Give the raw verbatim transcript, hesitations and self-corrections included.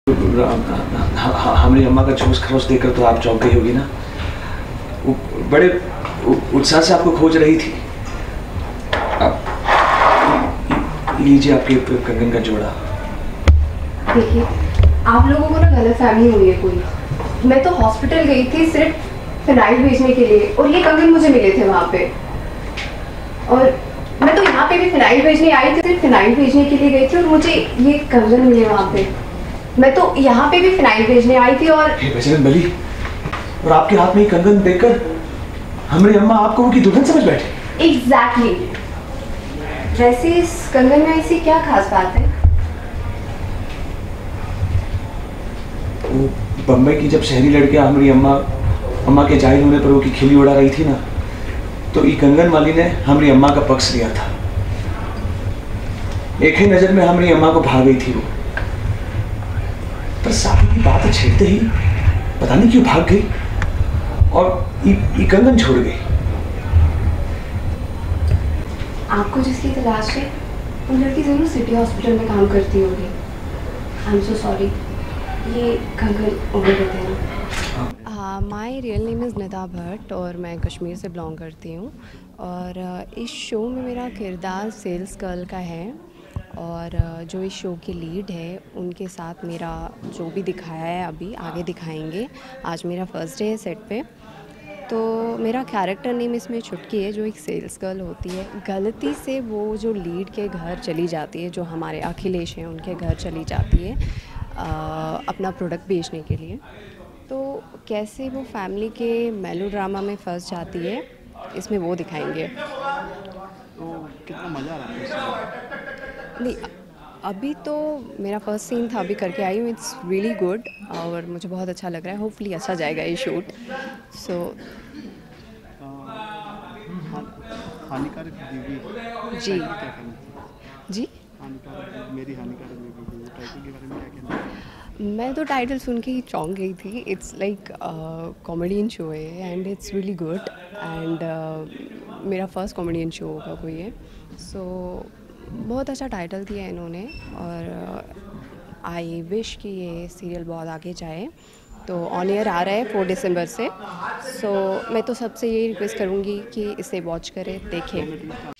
हमारी अम्मा का जोश खरोश देखकर तो आप चौंक गई होगी ना। वो बड़े उत्साह से आपको खोज रही थी। आप लीजिए आपके कंगन का जोड़ा। देखिए, आप लोगों को ना गलत फहमी हुई है कोई। मैं तो हॉस्पिटल गई थी सिर्फ फिनाइल भेजने के लिए और ये कंगन मुझे मिले थे वहाँ पे। और मैं तो यहाँ पे भी फिनाइल भेजने आई थी, सिर्फ फिनाइल भेजने के लिए गई थी और मुझे ये कंगन मिले वहाँ पे। मैं तो यहाँ पे भी फिनाइल भेजने आई थी और बजरंग बली, और आपके हाथ में कंगन देखकर हमारी अम्मा आपको उनकी दुल्हन समझ बैठे। एग्जैक्टली। वैसे इस कंगन में ऐसी क्या खास बात है? वो बम्बई की जब शहरी लड़कियां हमारी अम्मा अम्मा के जाहिल होने पर वो की खिल्ली उड़ा रही थी ना, तो ई कंगन वाली ने हमारी अम्मा का पक्ष लिया था। एक ही नजर में हमारी अम्मा को भाग गई थी वो, पर शादी की बात छेड़ते ही पता नहीं क्यों भाग गई और ई, ई कंगन छोड़ गई। आपको जिसकी तलाश है वो लड़की जरूर सिटी हॉस्पिटल में काम करती होगी। आई एम सो सॉरी, ये कंगन ओवर कर देना। My real name is Nida Bhatt और मैं कश्मीर से बिलोंग करती हूँ। और uh, इस शो में मेरा किरदार सेल्स गर्ल का है। और uh, जो इस शो की लीड है उनके साथ मेरा जो भी दिखाया है अभी आगे दिखाएंगे। आज मेरा फर्स्ट डे है सेट पे। तो मेरा कैरेक्टर नेम इसमें छुटकी है, जो एक सेल्स गर्ल होती है। गलती से वो जो लीड के घर चली जाती है, जो हमारे अखिलेश हैं उनके घर चली जाती है आ, अपना प्रोडक्ट बेचने के लिए। तो कैसे वो फैमिली के मेलोड्रामा में फंस जाती है, इसमें वो दिखाएंगे। तो कितना मज़ा आ रहा है? नहीं, अभी तो मेरा फर्स्ट सीन था, अभी करके आई हूँ। इट्स रियली गुड और मुझे बहुत अच्छा लग रहा है। होपफुली अच्छा जाएगा ये शूट। सो हानिकारक बीवी जी जी हानिकारक मेरी हानिकारक बीवी टाइटल के बारे में क्या कहना है? मैं तो टाइटल सुन के ही चौंक गई थी। इट्स लाइक कॉमेडियन शो है and it's really good. And मेरा फर्स्ट कॉमेडियन शो होगा कोई है। सो बहुत अच्छा टाइटल दिया है इन्होंने और आई uh, विश कि ये सीरियल बहुत आगे जाए। तो ऑन एयर आ रहा है फोर दिसंबर से। सो so, मैं तो सबसे यही रिक्वेस्ट करूँगी कि इसे वॉच करें, देखें।